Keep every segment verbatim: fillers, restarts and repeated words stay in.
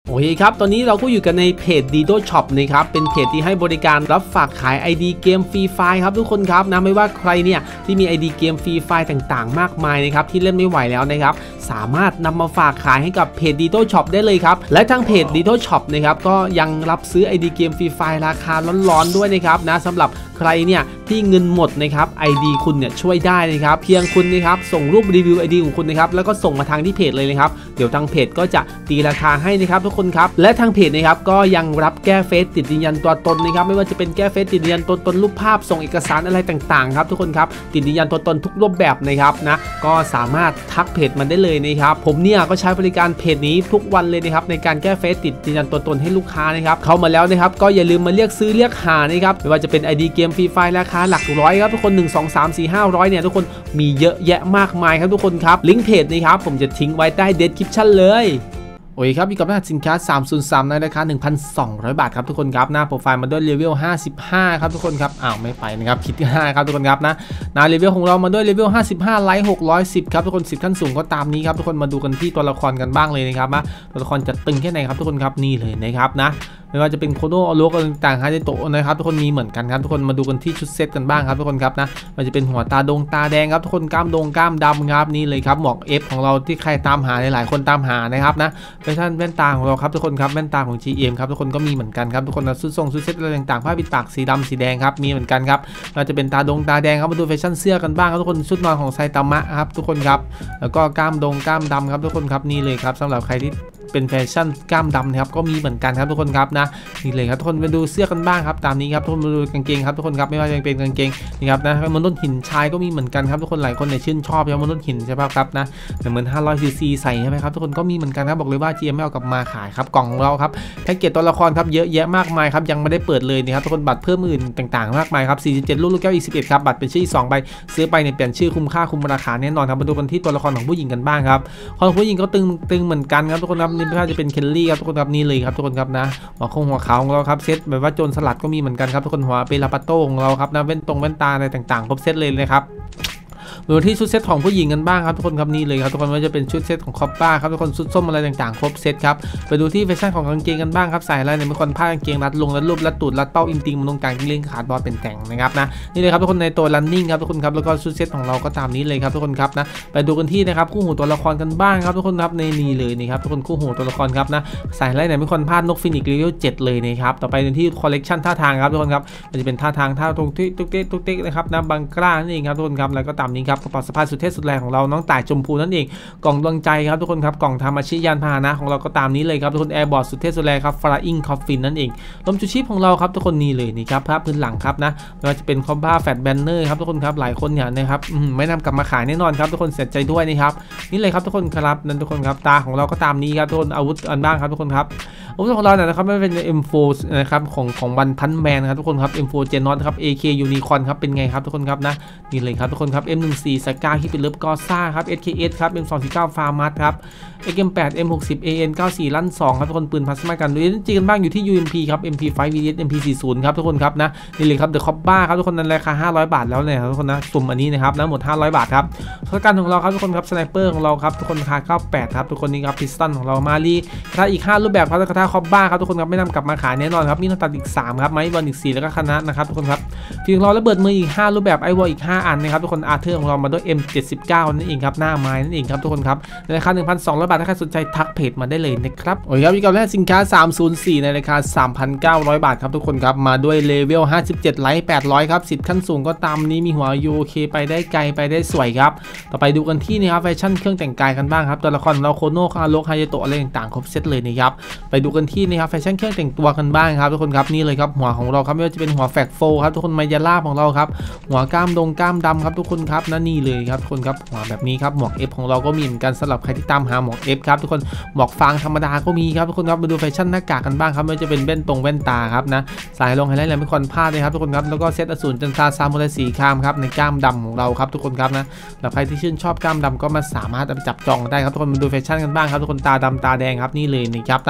โอเคครับตอนนี้เราก็อยู่กันในเพจ Dido Shop นะครับเป็นเพจที่ให้บริการรับฝากขาย ไอ ดี เกมฟรีไฟล์ครับทุกคนครับนะไม่ว่าใครเนี่ยที่มี ไอ ดี เกมฟรีไฟล์ต่างๆมากมายนะครับที่เล่นไม่ไหวแล้วนะครับสามารถนำมาฝากขายให้กับเพจ Dido Shop ได้เลยครับและทางเพจ Dido Shop นะครับก็ยังรับซื้อ ไอ ดี เกมฟรีไฟล์ราคาร้อนๆด้วยนะครับนะสำหรับใครเนี่ยที่เงินหมดนะครับ ไอ ดี คุณเนี่ยช่วยได้นะครับเพียงคุณนะครับส่งรูปรีวิว ไอ ดี ของคุณนะครับแล้วก็ส่งมาทางที่เพจเลยนะครับเดี๋ยวทางเพจก็จะตีราคาให้นะครับทุกคนครับและทางเพจนะครับก็ยังรับแก้เฟซติดยืนยันตัวตนนะครับไม่ว่าจะเป็นแก้เฟซติดยืนยันตัวตนรูปภาพส่งเอกสารอะไรต่างๆครับทุกคนครับติดยืนยันตัวตนทุกรูปแบบนะครับนะก็สามารถทักเพจมันได้เลยนะครับผมเนี่ยก็ใช้บริการเพจนี้ทุกวันเลยนะครับในการแก้เฟซติดยืนยันตัวตนให้ลูกค้านะครับเข้ามาแล้วนะครับก็อย่าลืมมาเรียกซื้อเรียกหานะครับไม่ว่าจะเป็น ไอ ดี เกมฟรีไฟล์ราคาหลักร้อยครับทุกคนหนึ่ง สอง สาม สี่ ห้าร้อยเนี่ยทุกคนมีเยอะแยะมากมายครับทุกคนครับลิงก์เพจนะครับผมจะทิ้งไว้ใต้ description เลยโอเคครับมีกับรหัสสินค้าสามศูนย์สามในราคา หนึ่งพันสองร้อย บาทครับทุกคนครับหน้าโปรไฟล์มาด้วยเลเวลห้าสิบห้าครับทุกคนครับอ้าวไม่ไปนะครับผิดห้าครับทุกคนครับนะหน้าเลเวลของเรามาด้วยเลเวลห้าสิบห้าไลท์หกร้อยสิบครับทุกคนสิบขั้นสูงก็ตามนี้ครับทุกคนมาดูกันที่ตัวละครกันบ้างเลยนะครับว่าตัวละครจะตึงแค่ไหนครับทุกคนครับนี่เลยนะครับนะไม่ว่าจะเป็นโคโนโอโลกต่างๆฮาเดโตะนะครับทุกคนมีเหมือนกันครับทุกคนมาดูกันที่ชุดเซตกันบ้างครับทุกคนครับนะมันจะเป็นหัวตาดงตาแดงครับทุกคนกล้ามดงกล้ามดำครับนี่เลยครับหมวก F ของเราที่ใครตามหาหลายๆคนตามหานะครับนะแฟชั่นแว่นตาของเราครับทุกคนครับแว่นตาของ จี เอ็ม ครับทุกคนก็มีเหมือนกันครับทุกคนนะชุดทรงชุดเซตอะไรต่างๆผ้าปิดปากสีดำสีแดงครับมีเหมือนกันครับเราจะเป็นตาดงตาแดงครับมาดูแฟชั่นเสื้อกันบ้างครับทุกคนชุดนอนของไซตามะครับทุกคนครับแล้วก็กล้ามดงกล้ามดำครับทุกคนครับนี่เลยครับสำหรับใครที่เป็นแฟชั่นกล้ามดำนะครับก็มีเหมือนกันครับทุกคนครับนะนี่เลยครับทุกคนไปดูเสื้อกันบ้างครับตามนี้ครับทุกคนมาดูกางเกงครับทุกคนครับไม่ว่าจะเป็นกางเกงนี่ครับนะมนุษย์หินชายก็มีเหมือนกันครับทุกคนหลายคนเนี่ยชื่นชอบครับมนุษย์หินใช่ไหมครับนะเหมือนห้าร้อยซีซีใส่ใช่ไหมครับทุกคนก็มีเหมือนกันครับบอกเลยว่า จี เอ็ม ไม่เอากลับมาขายครับกล่องของเราครับแพ็กเกจตัวละครครับเยอะแยะมากมายครับยังไม่ได้เปิดเลยนะครับทุกคนบัตรเพิ่มอื่นต่างๆมากมายครับสี่สิบเจ็ดลูกลูกแก้วอีกสิบเอ็ดครับบัตรเป็นชื่อสองใบซื้อไปเนี่ยเปลี่ยนชื่อคุ้มค่าคุ้มราคาแน่นอนครับมาดูกันที่ตัวละครของผู้หญิงกันบ้างครับของผู้หญิงก็ตึงตึงเหมือนกันครับทุกคนครับนี่ไม่ว่าจะเป็นเคลลี่ครับทุกคนครับนี่เลยครับทุกคนครับนะหัวคงหัวขาวของเราครับเซตแบบว่าโจรสลัดก็มีเหมือนกันครับทุกคนหัวเปลาปาโต้ของเราครับนะแว่นตรงแว่นตาอะไรต่างๆครบเซตเลยนะครับดูที่ชุดเซตของผู้หญิงกันบ้างครับทุกคนครับนี่เลยครับทุกคนว่าจะเป็นชุดเซตของคอปป้าครับทุกคนชุดส้มอะไรต่างๆครบเซตครับไปดูที่แฟชั่นของกางเกงกันบ้างครับใส่อะไรเนี่ยบางคนผ้ากางเกงรัดลงรัดรูปรัดตูดรัดเป้าอินติงมันตรงกลางเล่นขาดบอลเป็นแต่งนะครับนะนี่เลยครับทุกคนในตัว running ครับทุกคนครับแล้วก็ชุดเซตของเราก็ตามนี้เลยครับทุกคนครับนะไปดูกันที่นะครับคู่หูตัวละครกันบ้างครับทุกคนครับในนี้เลยนี่ครับทุกคนคู่หูตัวละครครับนะใส่อะไรเนี่ยบางคนพลาดนกฟินิกเลเวลเจ็ดเลยนะครับต่อไปในที่คอลเลกชันท่าทางครับทุกคนครับมันจะเป็นท่าทางท่าตรงที่ตุ๊กเต๊กตุ๊กเต๊กนะครับนะบังกล้านั่นเองครับทุกคนครับแล้วก็ตามนี้ครับกระเป๋าสะพายสุดเท่สุดแรงของเราน้องต่ายชมพูนั่นเองกล่องดวงใจครับทุกคนครับกล่องทำอาชีพยานพาหนะของเราก็ตามนี้เลยครับทุกคนแอร์บอร์ดสุดเท่สุดแรงครับฟลาอิงคอฟฟินนั่นเองลมชูชีพของเราครับทุกคนนี่เลยนี่ครับภาพพื้นหลังครับนะไม่ว่าจะเป็นคอมบ้าแฟตแบนเนอร์ครับทุกคนครับหลายคนเนี่ยนะครับไม่นำกลับมาขายแน่นอนครับทุกคนเสียใจด้วยนะครับนี่เลยครับทุกคนครับนั่นทุกคนครับตาของเราก็ตามนี้ครับทุกคนอาวุธอันบ้างครับทุกคนครับอาวุธของเราเนี่ยนะครับไม่เป็น เอ็ม โฟร์ นะครับของของวันพันแมนครับทุกคนครับ เอ็ม โฟร์ Gen น็อตครับ เอ เค Unicorn ครับเป็นไงครับทุกคนครับนะนี่เลยครับทุกคนครับ เอ็ม หนึ่งสี่ สกาที่เป็นเลิฟกอซ่าครับ เอส เค เอส ครับ เอ็ม สองสี่เก้า ฟาร์มัสครับ เอ็กซ์ เอ็ม แปด เอ็ม หกสิบ เอ เอ็น เก้าสิบสี่ ลั่นสองครับทุกคนปืนพลาสมากันดูจริงกันบ้างอยู่ที่ ยู เอ็ม พี ครับ เอ็ม พี ไฟว์ วี เอส เอ็ม พี สี่สิบ ครับทุกคนครับนะนี่เลยครับเดอะคอปบ้าครับทุกคนในราคาห้าร้อยบาทแล้วเนี่ยทุกคนนะสุ่มอันนี้นะครับนะหมดห้าร้อยบาทครับทศกัณฐ์ของเราครับทุกคนครับสไนเปอร์ของเราครับทุกคนราคาเก้าสิบแปดครับทุกคนนี่ครับพิสตันของเรามาลีถ้าอีกห้ารูปแบบครับกระทะคอปบ้าครับทุกคนครับไม่นำกลับมาขายแน่นอนครับนี่ต้องตัดอีกสามครับไม้บอลอีกสี่แล้วก็คณะนะครับทุกคนครับทีของเราระเบิดมืออีกห้ารูปแบบไอวอลอีกห้าอันนะครับทุกคนอาร์เธอร์ของเรามาด้วย เอ็ม เจ็ดสิบเก้า นั่นเองครับหน้าไม้นั่นเองครับทุกคนครับในราคา หนึ่งพันสองร้อย บาทถ้าใครสนใจทักเพจมาได้เลยนะครับโอเคครับมีกับแรกสินค้าสามศูนย์สี่ในราคา สามพันเก้าร้อย บาทครับทุกคนครับมาด้วยเลเวลห้าสิบเจ็ดไลท์แปดร้อยครับสิบขั้นสูงก็ตามนี้มีหัว ยู เค ไปได้ไกลไปได้สวยครับต่อไปดูกันที่นี่ครับแฟชั่นเครื่องแต่งกายกันบ้างครับตัวละครเราโคโนะคาโรคไฮยาโตะอะไรต่างๆครบเซตเลยนะครับไปดูกันที่นี่ครับแฟชั่นเครื่องแต่งตัวกันบ้างครับทุกคนครับนี่เลยครับหัวของเราครับไม่ว่าจะเป็นหัวแฟกโฟครับทุกคนมายาล่าของเราครับหัวกล้ามดงกล้ามดำครับทุกคนครับนั่นนี่เลยครับทุกคนครับหัวแบบนี้ครับหมวก F ของเราก็มีเหมือนกันสำหรับใครที่ตามหาหมวก F ครับทุกคนหมวกฟางธรรมดาก็มีครับทุกคนครับมาดูแฟชั่นหน้ากากกันบ้างครับไม่ว่าจะเป็นแว่นตรงแว่นตาครับนะสายลงไฮไลท์อะไรไม่ควรพลาดเลยครับทุกคนครับแล้วก็เซตอสูรจันทราซามูไรสีคามครับในกล้ามดำของเราครับทุกคนครับนะแล้วใครที่ชื่นชอบกล้ามดำก็มาสามารถเอาไปจับจองได้ครับทุกคนมาดูแฟชั่นกันบ้างครับทุกคนตาดำตาแดงครับนี่เลยนะครับตาไป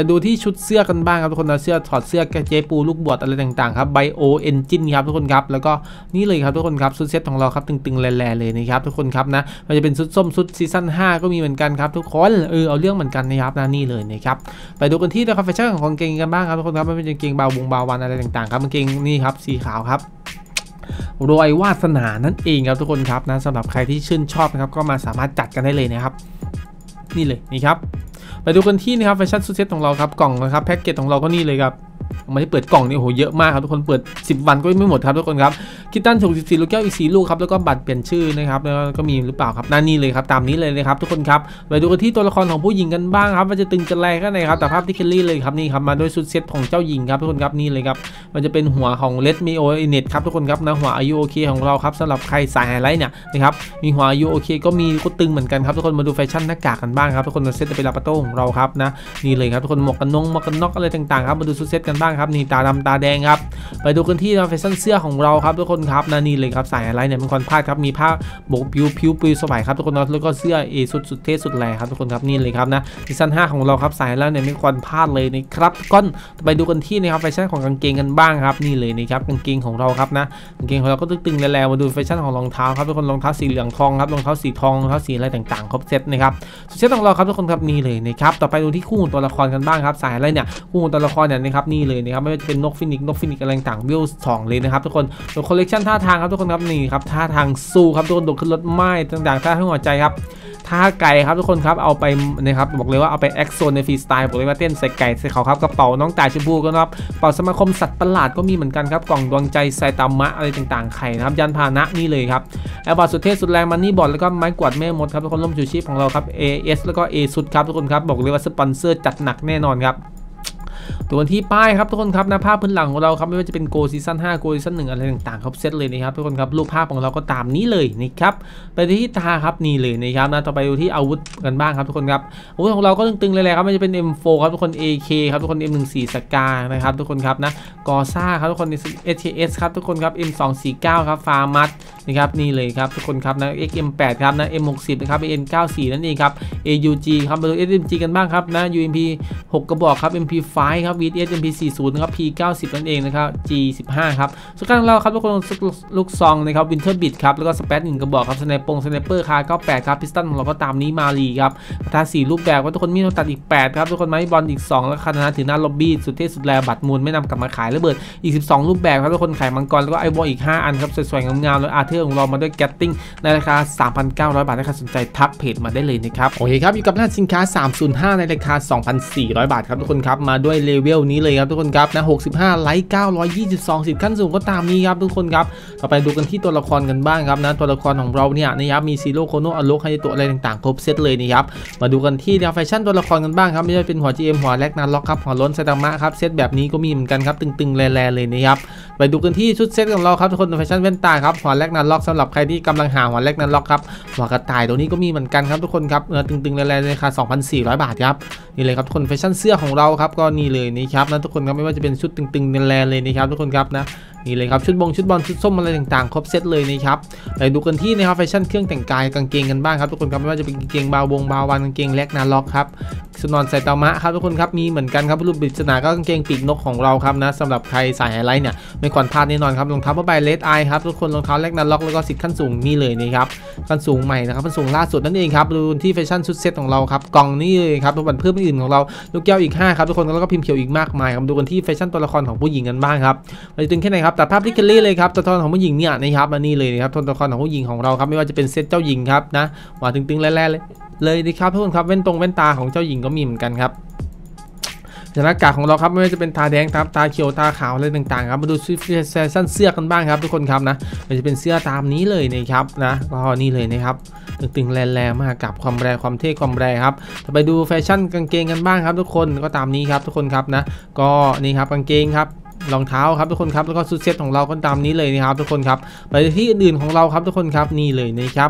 ไปดูที่ชุดเสื้อกันบ้างครับทุกคนนะเสื้อถอดเสื้อเจ๊ปูลูกบวชอะไรต่างๆครับไบโอเอนจินครับทุกคนครับแล้วก็นี่เลยครับทุกคนครับชุดเซตของเราครับตึงๆแร่ๆเลยนะครับทุกคนครับนะมันจะเป็นชุดส้มชุดซีซั่นห้าก็มีเหมือนกันครับทุกคนเออเอาเรื่องเหมือนกันนะครับนะนี่เลยนะครับไปดูกันที่นะครับแฟชั่นของกางเกงกันบ้างครับทุกคนครับไม่เป็นกางเกงบาวงบาวันอะไรต่างๆครับกางเกงนี่ครับสีขาวครับรวยวาสนานั่นเองครับทุกคนครับนะสำหรับใครที่ชื่นชอบนะครับก็มาสามารถจัดกันได้เลยนะครับนี่เลยนี่ครับไปดูกันที่นะครับแฟชั่นชุดเซตของเราครับกล่องนะครับแพ็กเกจของเราก็นี่เลยครับไม่ได้เปิดกล่องนี่โหเยอะมากครับทุกคนเปิดสิบวันก็ไม่หมดครับทุกคนครับคิตตันถูกสิบสี่ลูกแก้วอีกสี่ลูกครับแล้วก็บัตรเปลี่ยนชื่อนะครับแล้วก็มีหรือเปล่าครับนั่นนี่เลยครับตามนี้เลยนะครับทุกคนครับไปดูกันที่ตัวละครของผู้หญิงกันบ้างครับว่าจะตึงจะแรงแค่ไหนครับแต่ภาพที่เคลลี่เลยครับนี่ครับมาด้วยชุดเซตของเจ้าหญิงครับทุกคนครับนี่เลยครับมันจะเป็นหัวของเลดมิโอเนตครับทุกคนครับนะหัวอายุโอเคของเราครับสำหรับใครสายไฮไลท์เนี่ยนะครับมีหัวอายุโอเคก็มีก็ตึงเหมือนกันครับทุกคนมาดูแฟชั่นหน้ากากกันบ้างครับทุกคนเซตเป็นลาปาโต้ของเราครับนะนี่เลยครับทุกคนหมวกกันน็อกหมวกกันน็อกอะไรต่างๆครับมาดูชุดเซตกันบ้างครับนี่ตาดำตาแดงครับไปดูกันที่แฟชั่นเสื้อของเราครับทุกคนครับนะนี่เลยครับสายอะไรเนี่ยเป็นคนพลาดครับมีผ้าโบกผิวผิวปุยสบายครับทุกคนแล้วก็เสื้อเอสุดสุดเท่สุดแรงครับทุกคนครับนี่เลยครับนะซีซั่นห้าของเราครับสายแล้วเนี่ยไม่ควรพลาดเลยนะครับก้อนไปดูกันที่นะครับแฟชั่นของกางเกงกันบ้างครับนี่เลยนะครับกางเกงของเราครับนะกางเกงของเราก็ตึงๆแล้วมาดูแฟชั่นของรองเท้าครับทุกคนรองเท้าสีเหลืองทองครับรองเท้าสีทองรองเท้าสีอะไรต่างๆครบเซตนะครับเซตของเราครับทุกคนครับนี่เลยนะครับต่อไปดูที่คู่ตัวละครกันบ้างครับสายอะไรเนี่ยคู่ตัวละครเนี่ยนะครับนี่เลยนะครับไม่ว่าจะเป็นนกฟินิกนกฟินิกอะไรต่างวิวสองเลยนะครับทุกคนตัวคอลเลกชันท่าทางครับทุกคนครับนี่ครับท่าทางสู้ครับทุกคนโดดขึ้นรถไม้ต่างๆท่าทั้งหัวใจครับท่าไก่ครับทุกคนครับเอาไปนะครับบอกเลยว่าเอาไปแอคโซนในฟรีสไตล์บอกเลยว่าเต้นใส่ไก่ใส่เขาครับกระเป๋าน้องตายชมพูกันครับเป๋าสมาคมสัตว์ประหลาดก็มีเหมือนกันครับกล่องดวงใจไซตามะอะไรต่างๆไข่นะครับยันพาหนะนี่เลยครับแอลบอร์ดสุดเท่สุดแรงมันนี่บอร์ดแล้วก็ไม้กวาดแม่มดครับทุกคนร่มชูชีพของเราครับ เอ เอส แล้วก็ A สุดครับทุกคนครับบอกเลยว่าสปอนเซอร์จัดหนักแน่นอนครับตัวที่ป้ายครับทุกคนครับนะภาพพื้นหลังของเราครับไม่ว่าจะเป็นโกซีซั่นห้าโกซีซั่นหนึ่งอะไรต่างๆครับเซตเลยนะครับทุกคนครับรูปภาพของเราก็ตามนี้เลยนะครับไปที่ตาครับนี่เลยนะครับนะต่อไปดูที่อาวุธกันบ้างครับทุกคนครับอาวุธของเราก็ตึงๆเลยแหละครับไม่ว่าจะเป็น เอ็ม โฟร์ ครับทุกคน เอ เค ครับทุกคน เอ็ม หนึ่งสี่ สกานะครับทุกคนครับนะกอซ่าครับทุกคน เอช เอส ครับทุกคนครับ เอ็ม สองสี่ เก้า ครับฟาร์มัสนะครับนี่เลยครับทุกคนครับนะ เอ็กซ์ เอ็ม แปด ครับนะ เอ็ม หกสิบ นะครับ เอ็น เก้าสี่ นั่นเองครับ เอ ยู จี ครับมาดู เอส เอ็ม จี กันบ้างครับนะ ยู เอ็ม พี หก กระบอกครับ เอ็ม พี ไฟว์ ครับ วี เอส เอ็ม พี สี่สิบ นะครับ พี เก้าสิบ นั่นเองนะครับ จี สิบห้า ครับสุดท้ายของเราครับทุกคนลูกซองนะครับวินเทอร์บิดครับแล้วก็สเปซหนึ่งกระบอกครับสไนปงสไนเปอร์คาร์เก้าสิบแปดครับพิสตันของเราก็ตามนี้มาลีครับทาสี่รูปแบบว่าทุกคนมีเราตัดอีกแปดครับทุกคนไม้บอลอีกสองแล้วคานาถือหน้าล็อบบี้สุดเท่สุดแรงบัตรมูลไม่นำกลับมาขายระเบิดอีกสิบสองรูปแบบครับทุกคนขายมังกรแล้วก็ไอวอลอีกห้าอันครับสวยๆงามๆแล้วอาร์เธอร์ของเรามาด้วยแกตติ้งในราคา สามพันเก้าร้อย บาทถ้าใครสนใจทักเพจมาได้เลยนะครับโอเคครับอยู่กับหน้าสินค้าสามศูนย์ห้าในราคา สองพันสี่ร้อย บาทครับทุกคนครับมาด้วยเลเวลนี้เลยครับทุกคนครับนะหกสิบห้าไลค์เก้าร้อยยี่สิบสองสิบขั้นสูงก็ตามนี้ครับทุกคนครับต่อไปดูกันที่ตัวละครกันบ้างครับนะตัวละครของเราเนี่ยนะครับมีซีโร่โคโนอโลคไฮตัวอะไรต่างๆครบเซตเลยนะครับมาดูกันที่แนวแฟชั่นตัวละครกันบ้างครับไม่ว่าเป็นหัว จี เอ็ม หัวแรกนาล็อกครับหัวล้นไซตามะครับเซตแบบนี้ก็มีเหมือนกันครับตึงๆแร่ๆเลยนะครับไปดูกันที่ชุดเซตของเราครับทุกคนแฟชั่นแว่นตาครับหัวแรกนาล็อกสำหรับใครที่กำลังหาหัวแรกนาล็อกครับหัวกระต่ายตัวนี้ก็มีเหมือนกันครับทุกคนครับเออตึงๆแร่ๆในราคา สองพันสี่ร้อย บาทครับนี่เลยครับทุกคนแฟชั่นเสื้อของเราครับก็นี่เลยนะครับนะทุกคนครับไม่ว่าจะเป็นชุดตึงๆแร่ๆเลยนะครับทุกคนครับนะนี่เลยครับชุดบงชุดบอลชุดส้มอะไรต่างๆครบเซตเลยนะครับไปดูกันที่นะครับแฟชั่นเครื่องแต่งกายกางเกงกันบ้างครับทุกคนครับไม่ว่าจะเป็นกางเกงบาววงบาวันกางเกงแลกนาล็อกครับสุนอนไซตามะครับทุกคนครับมีเหมือนกันครับรูปปริศนาก็กางเกงปีกนกของเราครับนะสำหรับใครสายไฮไลท์เนี่ยไม่ควรพลาดแน่นอนครับรองเท้าผ้าใบเลดไอครับทุกคนรองเท้าแลกนาล็อกแล้วก็สิทธิ์ขั้นสูงนี่เลยนะครับขั้นสูงใหม่นะครับขั้นสูงล่าสุดนั่นเองครับดูที่แฟชั่นชุดเซตของเราครับกล่องนี่เลยครับตัวบันเพิ่มอื่นของเราลูกแก้วอีกห้าครับทุกคนแล้วก็พิมพ์เขียวอีกมากมายครับดูกันที่แฟชั่นตัวละครของผู้หญิงกันบ้างครับไปถึงแค่ไหนครับแต่ภาพที่เคลลี่เลยครับตัวละครของผู้หญิงเนี่ยนะครับมานี่เลยนะครับตัวละครของผู้หญิงของเราครับไม่ว่าจะเป็นเซตเจ้าหญิงครับนะหวานตึงๆแร่ๆเลยเลยนะครับทุกคนครับแว่นตรงแว่นตาของเจ้าหญิงก็มีเหมือนกันครับหน้ากากของเราครับไม่ว่าจะเป็นตาแดงครับตาเขียวตาขาวอะไรต่างๆครับมาดูแฟชั่นเสื้อกันบ้างครับทุกคนครับนะมันจะเป็นเสื้อตามนี้เลยนะครับนะก็นี่เลยนะครับตึงๆแรงๆมากกับความแรงความเท่ความแรงครับไปดูแฟชั่นกางเกงกันบ้างครับทุกคนก็ตามนี้ครับทุกคนครับนะก็นี่ครับกางเกงครับรองเท้าครับทุกคนครับแล้วก็ชุดเซ็ตของเราก็ตามนี้เลยนะครับทุกคนครับไปที่อื่นๆของเราครับทุกคนครับนี่เลยนะครับ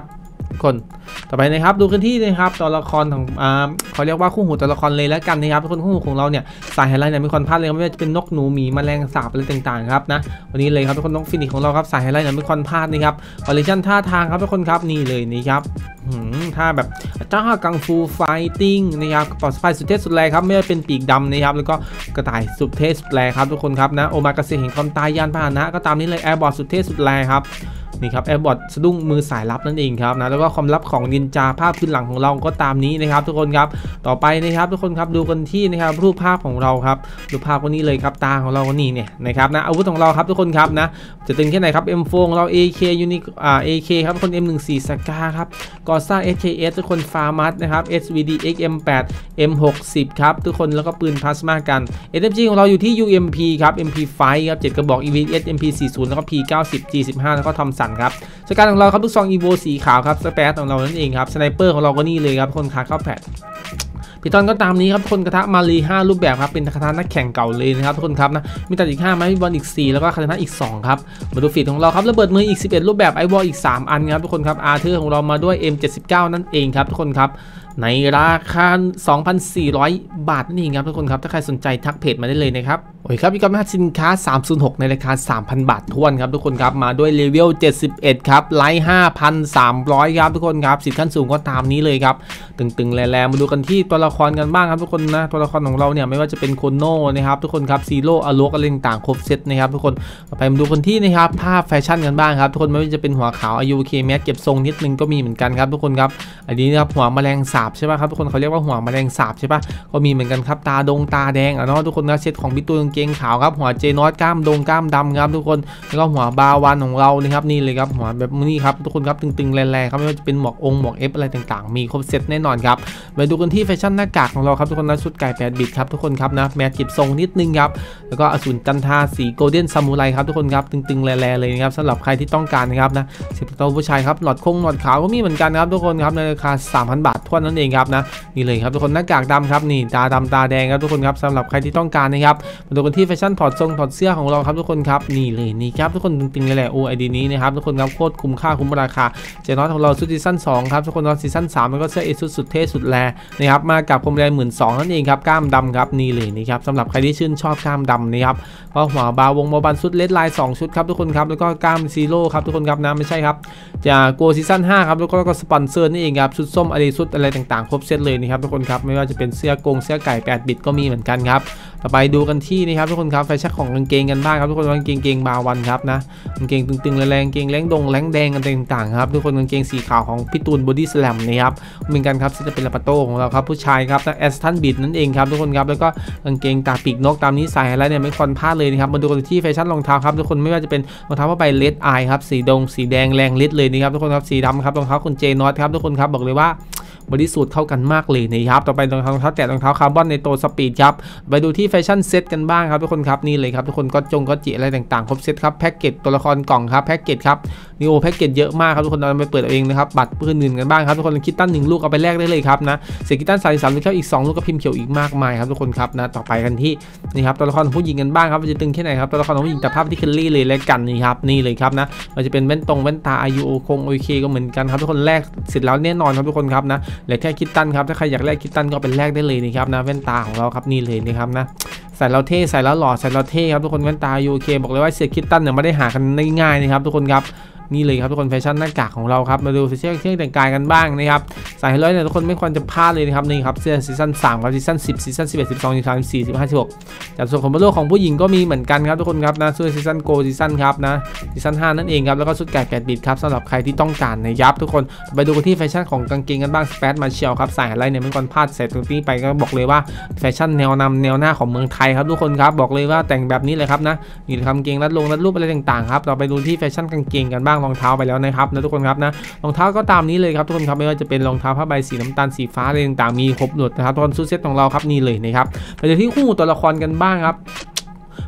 คนต่อไปนะครับดูกันที่นะครับตัวละครของอ่าเขาเรียกว่าคู่หูตัวละครเลยแล้วกันนะครับทุกคนคู่หูของเราเนี่ยสายไฮไลท์เนี่ยไม่ควรพลาดเลยไม่ว่าจะเป็นนกหนูหมีแมลงสาบอะไรต่างๆครับนะวันนี้เลยครับทุกคนนกฟินิกของเราครับสายไฮไลท์เนี่ยไม่ควรพลาดนะครับคอลเลคชันท่าทางครับทุกคนครับนี่เลยนี่ครับท่าแบบจ้ากังฟูไฟติ้งนะครับปลอดภัยสุดเทพสุดแรงครับไม่ว่าเป็นปีกดำนะครับแล้วก็กระต่ายสุดเทพสุดแรงครับทุกคนครับนะโอมากาเซเห็นความตายยานพาหนะก็ตามนี้เลยแอร์บอร์ดสุดเทพสุดแรงครับนี่ครับแอร์บอทสะดุ้งมือสายลับนั่นเองครับนะแล้วก็ความลับของนินจาภาพพื้นหลังของเราก็ตามนี้นะครับทุกคนครับต่อไปนะครับทุกคนครับดูกันที่นะครับรูปภาพของเราครับรูปภาพวันนี้เลยครับตาของเราวันนี้เนี่ยนะครับนะอาวุธของเราครับทุกคนครับนะจะตึงแค่ไหนครับ เอ็ม โฟร์ ของเรา เอ เค ยูนิอ่า เอ เค ครับคน เอ็ม สิบสี่ สกาครับกอซ่า เอส เค เอส ทุกคนฟาร์มัสนะครับ เอส วี ดี เอ็กซ์ เอ็ม แปด เอ็ม หกสิบ ครับทุกคนแล้วก็ปืนพลาสมากัน เอส เอ็ม จี ของเราอยู่ที่ ยู เอ็ม พี ครับ เอ็ม พี ไฟว์ ครับเจ็ดกระบอก อี วี เอส เอ็ม พี สี่สิบ แล้วก็ พี เก้าสิบ จี สิบห้า แล้วก็ทอมสันครับสกาของเราครับลูกซองอีโวสีขาวครับสเปซของเรานั่นเองครับสไนเปอร์ของเราก็นี่เลยครับคนขาเข้าแพดพิทอนก็ตามนี้ครับคนกระทะมารีห้ารูปแบบครับเป็นกระทะนักแข่งเก่าเลยนะครับทุกคนครับนะมีตัดอีกห้าไม้บอลอีกสี่แล้วก็คาตานะอีกสองครับมาดูฟีดของเราครับระเบิดมืออีกสิบเอ็ดรูปแบบไอวอลอีกสามอันครับทุกคนครับอาร์เธอร์ของเรามาด้วย เอ็ม เจ็ดสิบเก้า นั่นเองครับทุกคนครับในราคา สองพันสี่ร้อย บาทนั่นเองครับทุกคนครับถ้าใครสนใจทักเพจมาได้เลยนะครับโอ้ยครับมีกำลังสินค้าสามศูนย์หกในราคา สามพัน บาททวนครับทุกคนครับมาด้วยเลเวลเจ็ดสิบเอ็ดครับไลท์ ห้าพันสามร้อย ครับทุกคนครับสิทธิ์ขั้นสูงก็ตามนี้เลยครับตึงๆแรงๆมาดูกันที่ตัวละครกันบ้างครับทุกคนนะตัวละครของเราเนี่ยไม่ว่าจะเป็นโคโน่นะครับทุกคนครับซีโร่อโลกอะไรต่างๆครบเซตนะครับทุกคนต่อไปมาดูกันที่นะครับภาพแฟชั่นกันบ้างครับทุกคนไม่ว่าจะเป็นหัวขาวอายุเคแมสเก็บทรงนิดนึงก็มีเหมือนกันครับทุกคนครับอันนี้นะครับหัวแมลงสาบใช่ป่ะครับทุกคนเขาเรียกว่าหัวแมลงสาบใช่ป่ะก็มีเหมือนกันครับตาดงตาแดงอ่ะเนาะทุกคนนะเซตของพี่ตูนกางเกงขาวครับหัวเจนอสกล้ามดงกล้ามดำครับทุกคนแล้วก็หัวบาวันของเรานะครับนี่เลยครับหัวแบบนี้ครับทุกคนครับตึงๆแรงๆครับไม่ว่าจะเป็นหมวกองหมวกเอฟอะไรต่างๆมีครบเซตแน่นอนครับมาดูกันที่แฟชั่นหน้ากากของเราครับทุกคนนะชุดไก่แปดบิตครับทุกคนครับนะแมสเก็บทรงนิดนึงครับแล้วก็อสูรจันทราสีโกลเด้นซามูไรครับทุกคนครับตึงๆแรงๆเลยนะครับสำหรับใครที่ต้องการนะครับนะสิบตัวผู้ชายครับหลอดคงหลอดขาวก็มีเหมือนกันครับทุกคนครับในราคา สามพัน บาททวนนั่นเองครับนะนี่เลยครับทุกคนหน้ากากดำครับนี่ตาดำตาแดงครับทุกคนครับสำหรับใครที่ต้องการนะครับมาดูกันที่แฟชั่นถอดทรงถอดเสื้อของเราครับทุกคนครับนี่เลยนี่ครับทุกคนตึงๆเลยแหละโอไอดีนี้นะครับทุกคนครับโคตรคุ้มค่าคุ้มราคาเจนอตของเราชุดซีซั่นสองครับทุกคนครับซีซั่นสามแล้วก็เสื้อเอชุดสุดเท่สุดแรนะครับมากับพรมแดงหมื่นสองนั่นเองครับกล้ามดำครับนี่เลยนี่ครับสำหรับใครที่ชื่นชอบกล้ามดำนะครับก็หัวบาวงบาบันชุดเลดไลน์สองชุดครับทุกคนครับแล้วก็กล้ามซีโร่ครับทุกคนครับนะไม่ใช่ครับจะโกซีซั่นห้าครับแล้วก็สปอนเซอร์นี่เองครับชุดส้มอะไรชุดอะไรต่างๆครบเซตเลยนะครับทุกคนครับไม่ว่าจะเป็นเสื้อกงเสื้อไก่แปดบิตก็มีเหมือนกันครับต่อไปดูกันที่นะครับทุกคนครับแฟชั่นของกางเกงกันบ้างครับทุกคนกางเกงเกงบาวันครับนะกางเกงตึงๆแรงๆเกงแรงดงแรงแดงกันต่างๆครับทุกคนกางเกงสีขาวของพี่ตูนบอดี้สแลมนะครับเหมือนกันครับที่จะเป็นลาปาโต้ของเราครับผู้ชายครับนะแอสตันบิดนั่นเองครับทุกคนครับแล้วก็กางเกงตาปีกนกตามนี้ใส่อะไรเนี่ยไม่ควรพลาดเลยนะครับมาดูกันที่แฟชั่นรองเท้าครับทุกคนไม่ว่าจะเป็นรองเท้าผ้าใบเลดไอครับสีดงสีแดงแรงเลดเลยนะครับทุกคนครับสีดำครับรองเท้าคุณเจนอตครับทุกคนครับบอกเลยว่าบริสุทธิ์เข้ากันมากเลยนะครับต่อไปรองเท้าแตะรองเท้าคาร์บอนในตัวสปีดครับไปดูที่แฟชั่นเซตกันบ้างครับทุกคนครับนี่เลยครับทุกคนก็จงก็จิอะไรต่างๆครบเซตครับแพ็กเกจตัวละครกล่องครับแพ็กเกจครับนี่โอแพ็กเกจเยอะมากครับทุกคนเอาไปเปิดเองนะครับบัตรเพื่อนอื่นกันบ้างครับทุกคนคิตตันหนึ่งลูกเอาไปแลกได้เลยครับนะเศษคิตตันสามสิบสามลูกครับอีกสองลูกก็พิมพ์เขียวอีกมากมายครับทุกคนครับนะต่อไปกันที่นี่ครับตัวละครผู้หญิงกันบ้างครับจะตึงแค่ไหนครับตัวละครผู้หญิงแต่ภาพที่เคลลี่เลยแล้วกันนี่ครับนี่เลยครับนะมันจะเป็นแว่นตรงแว่นตาอายุโอคงโอเคก็เหมือนกันครับทุกคนแลกเสร็จแล้วแน่นอนครับทุกคนครับนะเหลือแค่คิตตันครับถ้าใครอยากแลกคิตตันก็เป็นแลกได้เลยนะครับนะแว่นตาของเราครับนี่เลยนะครับนะใส่แล้วเท่ใส่แล้วหล่อใส่แล้วเท่ครับทุกคนแว่นตาอายุโอเคบอกเลยว่าเสียคิตตันเนี่ยไม่ได้หากันง่ายๆนะครับทุกคนครับนี่เลยครับทุกคนแฟชั่นหน้ากากของเราครับมาดูเสื้อเครื่องแต่งกายกันบ้างนะครับใส่ให้เลยเนี่ยทุกคนไม่ควรจะพลาดเลยนะครับนี่ครับเสื้อซีซั่นสามครับซีซั่นสิบซีซั่นสิบเอ็ดสิบสองสิบสามสิบสี่สิบห้าสิบหกจากส่วนของบอลโลกของผู้หญิงก็มีเหมือนกันครับทุกคนครับนะเสื้อซีซั่นโกซีซั่นครับนะซีซั่นห้านั่นเองครับแล้วก็ชุดไก่แปดบิตครับสำหรับใครที่ต้องการนะครับทุกคนไปดูกันที่แฟชั่นของกางเกงกันบ้างสเปซมาเชียลครับใส่อะไรเนี่ยไม่ควรพลาดใส่ตรงนี้ไปก็บอกเลยว่าแฟชั่นแนวนำแนวหน้าของเมืองไทยครับทุกคนครับบอกเลยว่าแต่งแบบนี้เลยครับนะนี่เลยครับกางเกงรัดลงรัดรูปอะไรต่างๆครับเราไปดูที่แฟชั่นกางเกงกันบ้างรองเท้าไปแล้วนะครับนะทุกคนครับนะรองเท้าก็ตามนี้เลยครับทุกคนครับไม่ว่าจะเป็นรองเท้าผ้าใบสีน้ำตาลสีฟ้าอะไรต่างๆมีครบหมดนะครับตอนชุดเซตของเราครับนี่เลยนะครับไปดูที่คู่ตัวละครกันบ้างครับ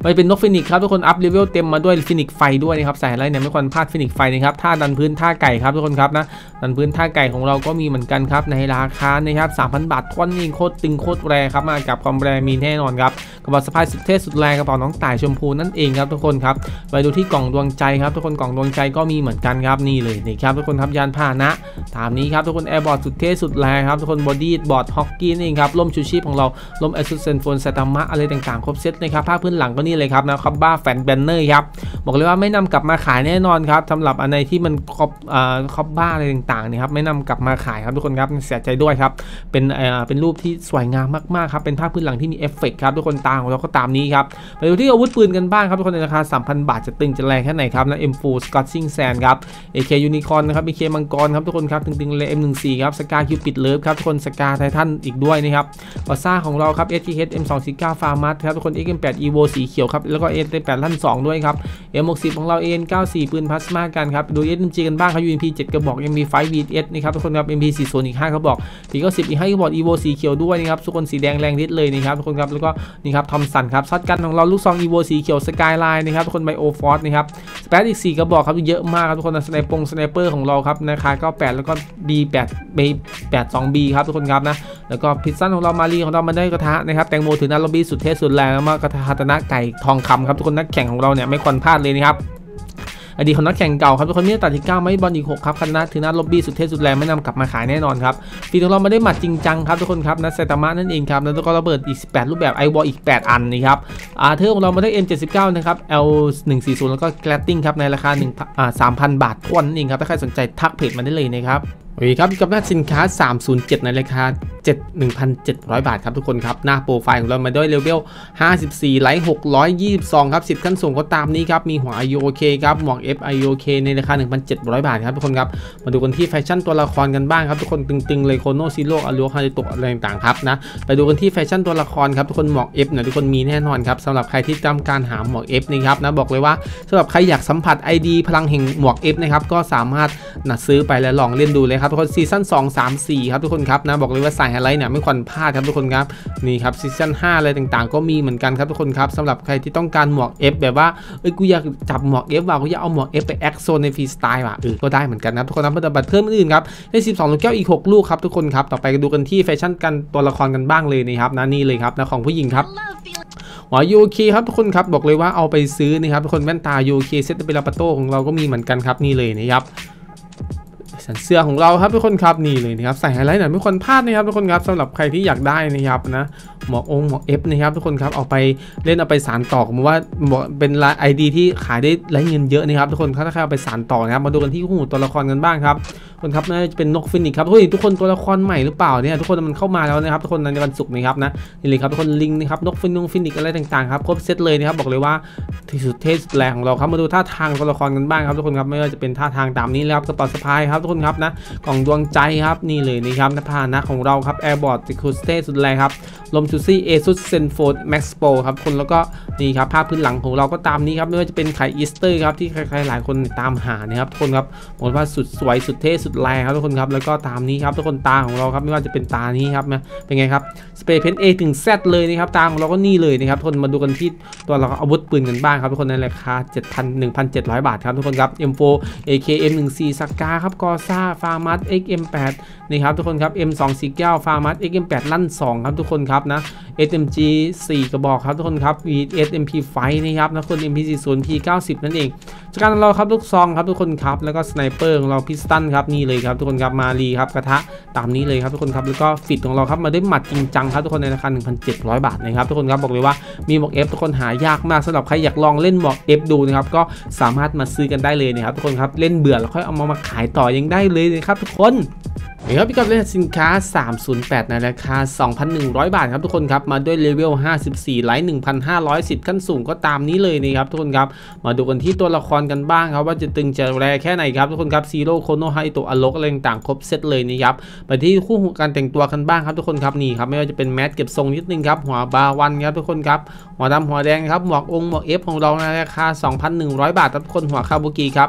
ไปเป็นนกฟินิกครับทุกคนอัพเลเวลเต็มมาด้วยฟินิกไฟด้วยนะครับใส่อะไรเนี่ยไม่ควรพลาดฟินิกไฟนะครับท่าดันพื้นท่าไก่ครับทุกคนครับนะดันพื้นท่าไก่ของเราก็มีเหมือนกันครับในราคานะครับ สามพัน บาททวนนี่โคตรตึงโคตรแรงครับมากับความแรงมีแน่นอนครับกระเป๋าสะพายสุดเท่สุดแรงกระเป๋าน้องต่ายชมพูนั่นเองครับทุกคนครับไปดูที่กล่องดวงใจครับทุกคนกล่องดวงใจก็มีเหมือนกันครับนี่เลยนี่ครับทุกคนครับยานพาหนะตามนี้ครับทุกคนแอร์บอร์ดสุดเท่สุดแรงครับทุกคนบอดี้บอร์ดฮอกกี้นี่ครับล่มชูชีพของเราล่มแอสซูเซนโฟนไซตามะอะไรต่างๆครบเซตนะครับภาพพื้นหลังก็นี่เลยครับนะครับบ้าแฟนแบนเนอร์ครับบอกเลยว่าไม่นำกลับมาขายแน่นอนครับสำหรับอันไหนที่มันครบอ่าครบบ้าอะไรต่างๆนี่ครับไม่นำกลับมาขายครับทุกคนครับเสียใจด้วยครับเป็นเอ่อเป็นรูปที่สวยงามมากๆครับเป็นภาพพื้นหลังที่มีเอฟเฟกต์ครับทุกคนตาของเราก็ตามนี้ครับไปดูที่อาวุธปืนกันบ้างครับทุกคนในราคา สามพัน บาทจะตึงจะแรงแค่ไหนครับนะ เอ็ม โฟร์ Scorching Sand ครับ เอ เค Unicorn นะครับ เอ เค มังกรครับทุกคนครับตึงๆเลย เอ็ม หนึ่งสิบสี่ ครับสกาคิวปิดเลิฟครับทุกคนสกาไททันอีกด้วยนะครับกอซ่าของเราครับ เอส ที เอช เอ็ม สองสี่เก้า ฟาร์มัสครับทุกคน เอ็กซ์ เอ็ม แปด Evo สีเขียวครับแล้วก็ เอ แปด ลั่นสองด้วยครับ เอ็ม หกสิบ ของเรา เอ็น เก้าสิบ ปืนพลาสมากันครับดู เอส เอ็ม จี กันบ้างครับ ยู เอ็ม พี เจ็ด กระบอก เอ็ม พี ไฟว์ วี เอส นะครับทุกคนครับ เอ็ม พี สี่สิบ อีกห้ากระบอก พี เก้าสิบ อีกห้ากระบอก Evo สีเขียวด้วยนะครับทุกคนสีแดงแรงฤทธิ์เลยนะครับทุกคนครับแล้วก็นี่ครับทอมสันครับช็อตกันของเราลูกซอง Evo สีเขียวสกายไลน์นะครับทุกคนไบโอฟอร์สนะครับสเปซอีกสี่กระบอกครับเยอะมากครับทุกคนสไนปงสไนเปอร์ของเราครับราคาเก้าสิบแปดแล้วก็ บี แปด บี แปดสิบสอง บี ครับทุกคนครับนะแล้วก็พิซซ่าของเรามารีของเรามาได้กระทะนะครับแตงโมถือนาโรบีสุดเท่สุดแรงแล้วมากระทะฮัตนะไก่ทองคำครับทุกคนนักแข่งของเราเนี่ยไม่ควรพลาดเลยนะครับอดีตของนักแข่งเก่าครับทุกคนมีตัดที่เก้าไม่บอลอีกหกครับคณะถือนาโรบีสุดเท่สุดแรงไม่นำกลับมาขายแน่นอนครับฟีของเราไม่ได้หมัดจริงจังครับทุกคนครับนะไซตามะนั่นเองครับแล้วก็ระเบิดอีกสิบแปดรูปแบบไอวอลอีกแปดอันนะครับอาร์เธอร์ของเรามาได้ เอ็ม เจ็ดสิบเก้า นะครับ แอล หนึ่งสี่ศูนย์ แล้วก็แกลตติ้งครับในราคาหนึ่งอ่า สามพัน บาททวนนั่นเองครับถ้าใครสนใจทักเพจมาได้เลยนะครับโอเคครับกับหน้าสินค้าสามศูนย์เจ็ดในราคา หนึ่งพันเจ็ดร้อย บาทครับทุกคนครับหน้าโปรไฟล์ของเรามาด้วยเลเวลห้าสิบสี่ไลท์หกร้อยยี่สิบสองครับสิบขั้นสูงก็ตามนี้ครับมีหัว ไอ ยู โอ เค ครับหมวก F ไอ ยู โอ เค ในราคา หนึ่งพันเจ็ดร้อย บาทครับทุกคนครับมาดูกันที่แฟชั่นตัวละครกันบ้างครับทุกคนตึงๆเลยโคโนซิโร่อารัวคาริโตะอะไรต่างๆครับนะไปดูกันที่แฟชั่นตัวละครครับทุกคนหมวก F เนี่ยทุกคนมีแน่นอนครับสำหรับใครที่ต้องการหาหมวก F นี่ครับนะบอกเลยว่าสำหรับใครอยากสัมผัส ไอ ดี พลังแห่งหมวก F นะครับก็สามารถนัดซื้อไปและลองเล่นดูเลยครับทุกคนซีซั่นสอง สาม สี่ครับทุกคนครับนะบอกเลยว่าสายไฮไลท์เนี่ยไม่ควรพลาดครับทุกคนครับนี่ครับซีซั่นห้าอะไรต่างๆก็มีเหมือนกันครับทุกคนครับสำหรับใครที่ต้องการหมวก F แบบว่าเอ้ยกูอยากจับหมวก F ว่ะกูอยากเอาหมวก F ไปแอคโซนในฟรีสไตล์ว่ะเออก็ได้เหมือนกันครับทุกคนครับบัตรเพิ่มอื่นครับได้สิบสองลูกแก้วอีกหกลูกครับทุกคนครับต่อไปดูกันที่แฟชั่นกันตัวละครกันบ้างเลยนะครับนะนี่เลยครับนะของผู้หญิงครับหัว ยู โอ เค ครับทุกคนครับบอกเลยว่าเอาไปซื้อนะครับทุกคนแว่นตา ยู โอ เค เซตเปลาปาโต้ของเราก็มีเหมือนกันครับนี่เลยนะครับสันเสื้อของเราครับทุกคนครับนี่เลยนะครับใส่ไฮไลท์หน่อยไม่ควรพลาดนะครับทุกคนครับสำหรับใครที่อยากได้นะครับนะหมวกองหมวก F นะครับทุกคนครับเอาไปเล่นเอาไปสานต่อผมว่าเป็นไอดีที่ขายได้ไร้เงินเยอะนะครับทุกคนถ้าใครเอาไปสานต่อนะครับมาดูกันที่คู่ตัวละครกันบ้างครับคนครับน่าจะเป็นนกฟินิกครับเฮ้ยทุกคนตัวละครใหม่หรือเปล่าเนี่ยทุกคนมันเข้ามาแล้วนะครับทุกคนในวันศุกร์นะครับนะนี่เลยครับทุกคนลิงนะครับนกฟินงฟินิกอะไรต่างๆครับครบเซตเลยนะครับบอกเลยว่าที่สุดเทสแรงของเราครับมาดูท่าทางตัวละครกันบ้างครับทุกคนครับไม่ว่าจะเป็นท่าทางตามนี้แล้วกระเป๋าสะพายครับทุกคนครับนะกล่องดวงใจครับนี่เลยนี่ครับพาหนะของเราครับแอร์บอร์ดติคูสเตสุดแรงครับลมชูซี่เอซุสเซนโฟร์แม็กซ์โปครับคนแล้วก็นี่ครับภาพพื้นหลังของเราก็ตามนี้ครับไม่ว่าจะเป็นไข่อีสเตอร์ครับที่ใครๆหลายคนตามหานะครับทุกคนครับบอกว่าสุดสวยสุดเท่สุดแรงครับทุกคนครับแล้วก็ตามนี้ครับทุกคนตาของเราครับไม่ว่าจะเป็นตานี้ครับนะเป็นไงครับสเปรย์เพน A ถึง Z เลยนะครับตาของเราก็นี่เลยนะครับทุกคนมาดูกันที่ตัวเราอาวุธปืนกันบ้างครับทุกคนในราคา เจ็ดพัน หนึ่งพันเจ็ดร้อย บาทครับทุกคนครับ เอ็ม โฟร์ เอ เค เอ็ม หนึ่งสิบสี่ สกาครับกอซ่าฟาร์มัส เอ็กซ์ เอ็ม แปด นี่ครับทุกคนครับ เอ็ม สองสี่เก้า ฟาร์มัส เอ็กซ์ เอ็ม แปด ลั่นสองครับทุกคนครับนะ เอส เอ็ม จี สี่ กระบอกครับทุกคนครับ วี เอส เอ็ม พี ไฟว์ นี่ครับนะคน เอ็ม พี สี่สิบ พี เก้าสิบ นั่นเองจากการเราครับลูกซองครับทุกคนครับแล้วก็สไนเปอร์ของเราพิสตันครับนี่เลยครับทุกคนครับมารีครับกระทะตามนี้เลยครับทุกคนครับแล้วก็ฟิตของเราครับมาได้หมัดจริงจังครับทุกคนในราคา หนึ่งพันเจ็ดร้อย บาทนะครับทุกคนครับบอกเลยว่ามีหมวก F ทุกคนหายากมากสำหรับใครอยากลองเล่นหมวก F ดูนะครับก็สามารถมาซื้อกันได้เลยนะครับทุกคนครับเล่นเบื่อแล้วค่อยเอามามาขายต่อยังได้เลยนะครับทุกคนนี่ครับพี่กับเล่นสินค้าสามศูนย์แปดในราคา สองพันหนึ่งร้อย บาทครับทุกคนครับมาด้วยเลเวลห้าสิบสี่ไลท์ หนึ่งพันห้าร้อย สิบขั้นสูงก็ตามนี้เลยนะครับทุกคนครับมาดูกันที่ตัวละครกันบ้างครับว่าจะตึงจะแรงแค่ไหนครับทุกคนครับซีโร่โคโนไฮโตะอโลกอะไรต่างๆครบเซตเลยนะครับไปที่คู่การแต่งตัวกันบ้างครับทุกคนครับนี่ครับไม่ว่าจะเป็นแมสเก็บทรงนิดนึงครับหัวบาวันครับทุกคนครับหัวดำหัวแดงครับหมวกองหมวก F ของเราในราคา สองพันหนึ่งร้อย บาททุกคนหัวคาบุกิครับ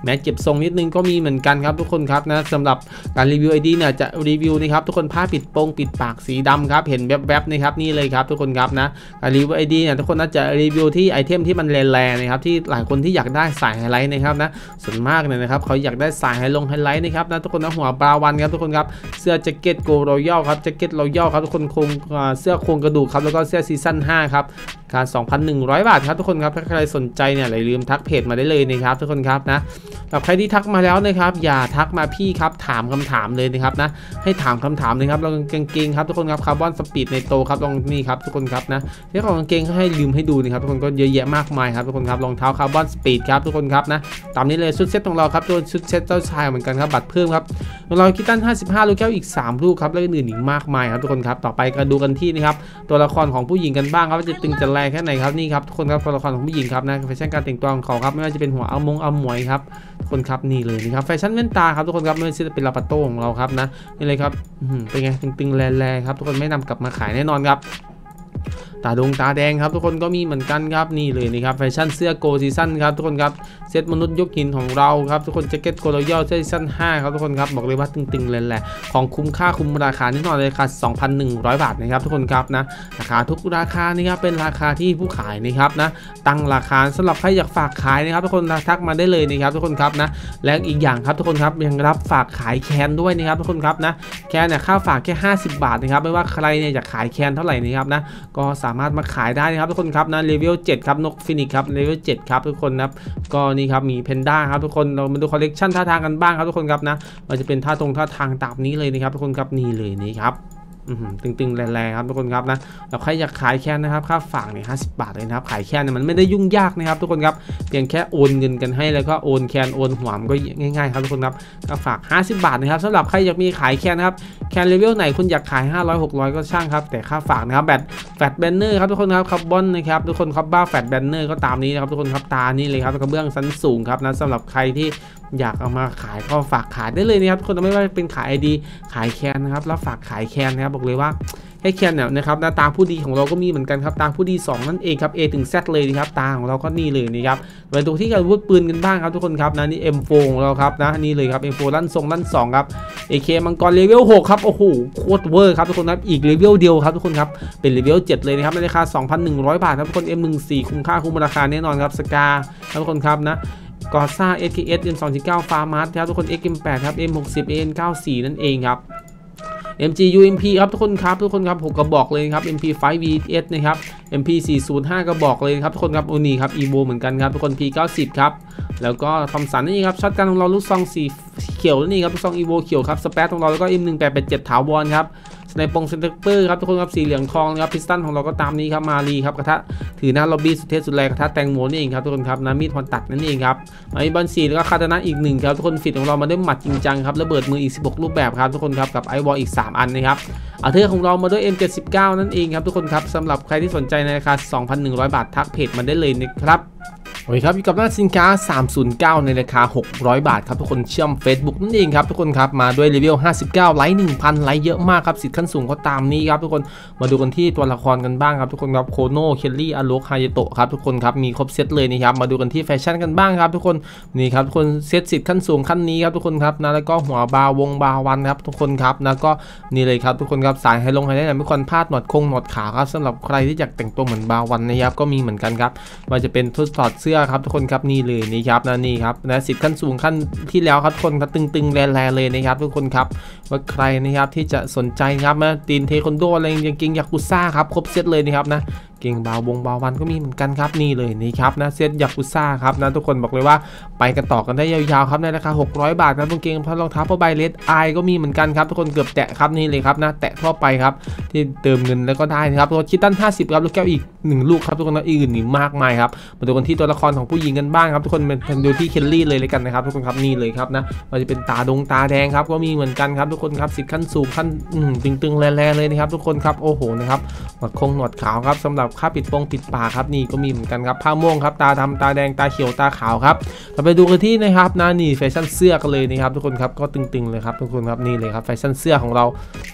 แม้เก็บทรงนิดนึงก็มีเหมือนกันครับทุกคนครับนะสำหรับการรีวิว ไอ ดี เนี่ยจะรีวิวนะครับทุกคนผ้าปิดโปงปิดปากสีดำครับเห็นแวบๆนะครับนี่เลยครับทุกคนครับนะการรีวิว ไอ ดี เนี่ยทุกคนน่าจะรีวิวที่ไอเทมที่มันแรงๆนะครับที่หลายคนที่อยากได้สายไฮไลท์นะครับนะส่วนมากเนี่ยนะครับเขาอยากได้สายไฮลงไฮไลท์นะครับนะทุกคนนะหัวบราวันครับทุกคนครับเสื้อแจ็คเก็ตโกรอยัลครับแจ็คเก็ตรอยัลครับทุกคนโครงเสื้อโครงกระดูกครับแล้วก็เสื้อซีซั่นห้าครับการ สองพันหนึ่งร้อย บาทครับทุกคนครับถ้าใครสนใจเนี่ยอย่าลืมทักเพจมาได้เลยนะครับทุกคนครับนะสำหรับใครที่ทักมาแล้วนะครับอย่าทักมาพี่ครับถามคำถามเลยนะครับนะให้ถามคำถามเลยครับลองกางเกงครับทุกคนครับคาร์บอนสปีดในโตครับลองนี่ครับทุกคนครับนะที่ของกางเกงให้ลืมให้ดูนะครับทุกคนก็เยอะแยะมากมายครับทุกคนครับรองเท้าคาร์บอนสปีดครับทุกคนครับนะตามนี้เลยชุดเซตของเราครับตัวชุดเซตเจ้าชายเหมือนกันครับบัตรเพิ่มครับเราคิดตั้นห้าสิบห้าลูกแก้วอีกสามลูกครับแล้วอื่นอีกมากมายครับทุกคนครับต่อไปก็ดูกันที่นะครับตัวละครของผู้หญิงกันบ้างครับว่าจะตึงจะแรงแค่ไหนครับนี่ครับทุกคนครับตัวละครของผู้หญิงครับนะแฟชั่นการแต่งตัวของเขาครับไม่ว่าจะเป็นหัวเอามงเอาหมวยครับทุกคนครับนี่เลยนะครับแฟชั่นแว่นตาครับทุกคนครับไม่ว่าจะเป็นลาปาโต้ของเราครับนะนี่เลยครับเป็นไงตึงๆแรงๆครับทุกคนไม่นำกลับมาขายแน่นอนครับตาดงตาแดงครับทุกคนก็มีเหมือนกันครับนี่เลยนะครับแฟชั่นเสื้อโกซีซั่นครับทุกคนครับเซตมนุษย์ยกหินของเราครับทุกคนแจ็คเก็ตโกลยอลซีซั่นห้าครับทุกคนครับบอกเลยว่าตึงๆเลยแหละของคุ้มค่าคุ้มราคาแน่นอนเลยราคา สองพันหนึ่งร้อย บาทนะครับทุกคนครับนะราคาทุกราคานี่ครับเป็นราคาที่ผู้ขายนะครับนะตั้งราคาสำหรับใครอยากฝากขายนะครับทุกคนทักมาได้เลยนะครับทุกคนครับนะและอีกอย่างครับทุกคนครับยังรับฝากขายแคนด้วยนะครับทุกคนครับนะแคนเนี่ยค่าฝากแค่ห้าสิบบาทนะครับไม่ว่าใครเนี่ยอยากขายแคนเท่าไหร่นะครับนะก็สามารถมาขายได้นะครับทุกคนครับนะเลเวลเจ็ดครับนกฟินิกครับเลเวลเจ็ดครับทุกคนนะครับก็นี่ครับมีเพนด้าครับทุกคนเรามาดูคอลเลกชันท่าทางกันบ้างครับทุกคนครับนะมันจะเป็นท่าตรงท่าทางตามนี้เลยนะครับทุกคนครับนี่เลยนี่ครับตึงๆแรงๆครับทุกคนครับนะแล้วใครอยากขายแค่นะครับค่าฝากเนี่ยห้าสิบบาทเลยนะครับขายแค่เนี่ยมันไม่ได้ยุ่งยากนะครับทุกคนครับเพียงแค่โอนเงินกันให้แล้วก็โอนแคนโอนหัวมันก็ง่ายๆครับทุกคนครับค่าฝากห้าสิบบาทนะครับสำหรับใครอยากมีขายแคนนะครับแคนเลเวลไหนคุณอยากขายห้าร้อย หกร้อยก็ช่างครับแต่ค่าฝากนะครับแบบแฟตแบนเนอร์ครับทุกคนครับคาร์บอนนะครับทุกคนครับบ้าแฟตแบนเนอร์ก็ตามนี้นะครับทุกคนครับตานี่เลยครับกระเบื้องชั้นสูงครับนะสำหรับใครที่อยากเอามาขายก็ฝากขายได้เลยนะครับทุกคนไม่ว่าเป็นขาย ไอ ดี ขายแคนนะครับแล้วฝากขายแคนนะครับบอกเลยว่าให้แคนเนี่ยนะครับตาผู้ดีของเราก็มีเหมือนกันครับตาผู้ดีสองนั่นเองครับ A ถึง Z เลยนะครับตาของเราก็นี่เลยนะครับไปดูที่การวุธปืนกันบ้างครับทุกคนครับนะนี่ เอ็ม โฟร์ ของเราครับนะนี่เลยครับ เอ็ม โฟร์ ลั่นทรงลั่นสองครับ เอ เค มังกรเลเวลหกครับโอ้โหโคตรเวอร์ครับทุกคนครับอีกเลเวลเดียวครับทุกคนครับเป็นเลเวลเจ็ดเลยนะครับในราคา สองพันหนึ่งร้อย บาทครับทุกคน เอ็ม หนึ่งสิบสี่ คุ้มค่าคุ้มราคาแน่นอนครับสกาครับทุกคนครับนะกอซ่า เอส เค เอส เอ็ม สองจุดเก้า ฟาร์มาร์ครับทุกคน เอ็กซ์ เอ็ม แปด ครับ เอ็ม หกสิบ เอ็น เก้าสิบสี่ นั่นเองครับ เอ็ม จี ยู เอ็ม พี ครับทุกคนครับทุกคนครับผมก็บอกเลยครับ เอ็ม พี ไฟว์ วี เอส นะครับ เอ็ม พี สี่ศูนย์ห้า ก็บอกเลยครับทุกคนครับโอนี่ครับ อีโว เหมือนกันครับทุกคน พี เก้าสิบ ครับแล้วก็ทอมสันนี่ครับช็อตกันของเราลูกซองสีเขียวนี่ครับลูกซองอีโวเขียวครับสเปซของเราแล้วก็ เอ็ม หนึ่งแปดแปดเจ็ด ถาวรครับในปงเซนเตอร์ครับทุกคนครับสีเหลืองทองนะครับพิสตันของเราก็ตามนี้ครับมารีครับกระทะถือหน้าล็อบบี้สุดเทพสุดแรงกระทะแตงโมนี่เองครับทุกคนครับน้ำมีดพรตัดนั่นเองครับไอ้บอลสีแล้วก็คาตานะอีกหนึ่งครับทุกคนฟิตของเรามาด้วยหมัดจริงจังครับระเบิดมืออีกสิบหกรูปแบบครับทุกคนครับกับไอวอลอีกสามอันนะครับอาเธอร์ของเรามาด้วย เอ็ม เจ็ดสิบเก้า นั่นเองครับทุกคนครับสำหรับใครที่สนใจในราคา สองพันหนึ่งร้อย บาททักเพจมาได้เลยนะครับโอเคครับอยู่กับหน้าสินค้าสามศูนย์เก้าในราคาหกร้อยบาทครับทุกคนเชื่อม Facebook นั่นเองครับทุกคนครับมาด้วยเลเวลห้าสิบเก้าไลค์ หนึ่งพัน ไลค์เยอะมากครับสิทธิ์ขั้นสูงก็ตามนี้ครับทุกคนมาดูกันที่ตัวละครกันบ้างครับทุกคนครับโคโน่เคลลี่อารุคายโตะครับทุกคนครับมีครบเซตเลยนะครับมาดูกันที่แฟชั่นกันบ้างครับทุกคนนี่ครับทุกคนเซตสิทธิ์ขั้นสูงขั้นนี้ครับทุกคนครับนะแล้วก็หัวบาวงบาวันครับทุกคนครับนะก็นี่เลยครับทุกคนครับสายไฮลงไฮไลท์ไม่ควรพลาดหนวดคงหนวดขาครับสำหรับใครที่อยากแต่งตัวเหมือนบาวันนะครับก็มีเหมือนกันครับว่าจะเป็นทุกถอดเสื้อครับทุกคนครับนี่เลยนี่ครับนะนี่ครับนะสิทธิ์ขั้นสูงขั้นที่แล้วครับทุกคนครับตึงๆแรงๆเลยนะครับทุกคนครับว่าใครนะครับที่จะสนใจครับนะตีนเทควันโดอะไรยังกิงยากุซ่าครับครบเซตเลยนะครับนะเก่งบาวงบาวันก็มีเหมือนกันครับนี่เลยนี่ครับนะเซตยากุซ่าครับนะทุกคนบอกเลยว่าไปกันต่อกันได้ยาวๆครับในราคาหกร้อยบาทครับกางเกงพันรองเท้าผ้าใบเลดไอก็มีเหมือนกันครับทุกคนเกือบแตะครับนี่เลยครับนะแตะทั่วไปครับที่เติมเงินแล้วก็ได้นะครับตัวคิตตันห้าสิบครับลูกแก้วอีกหนึ่งลูกครับทุกคนนะอื่นอีกมากมายครับมาดูกันที่ตัวละครของผู้หญิงกันบ้างครับทุกคนเป็นดูที่เคลลี่เลยเลยกันนะครับทุกคนครับนี่เลยครับนะมันจะเป็นตาดงตาแดงครับก็มีเหมือนกันครับทุกคนครับสิทธิ์ขั้นสูงขั้นตึงๆแรงๆเลยนะครับทุกคนครับโอ้โหนะครับหนวดคงหนวดขาวครับสำหรับค่าปิดปงปิดปากครับนี่ก็มีเหมือนกันครับผ้าม่วงครับตาดำตาแดงตาเขียวตาขาวครับเราไปดูกันที่นะครับนะนี่แฟชั่นเสื้อกันเลยนะครับทุกคนครับก็ตึงๆเลยครับทุกคนครับนี่เลยครับแฟชั่นเสื้อของเรา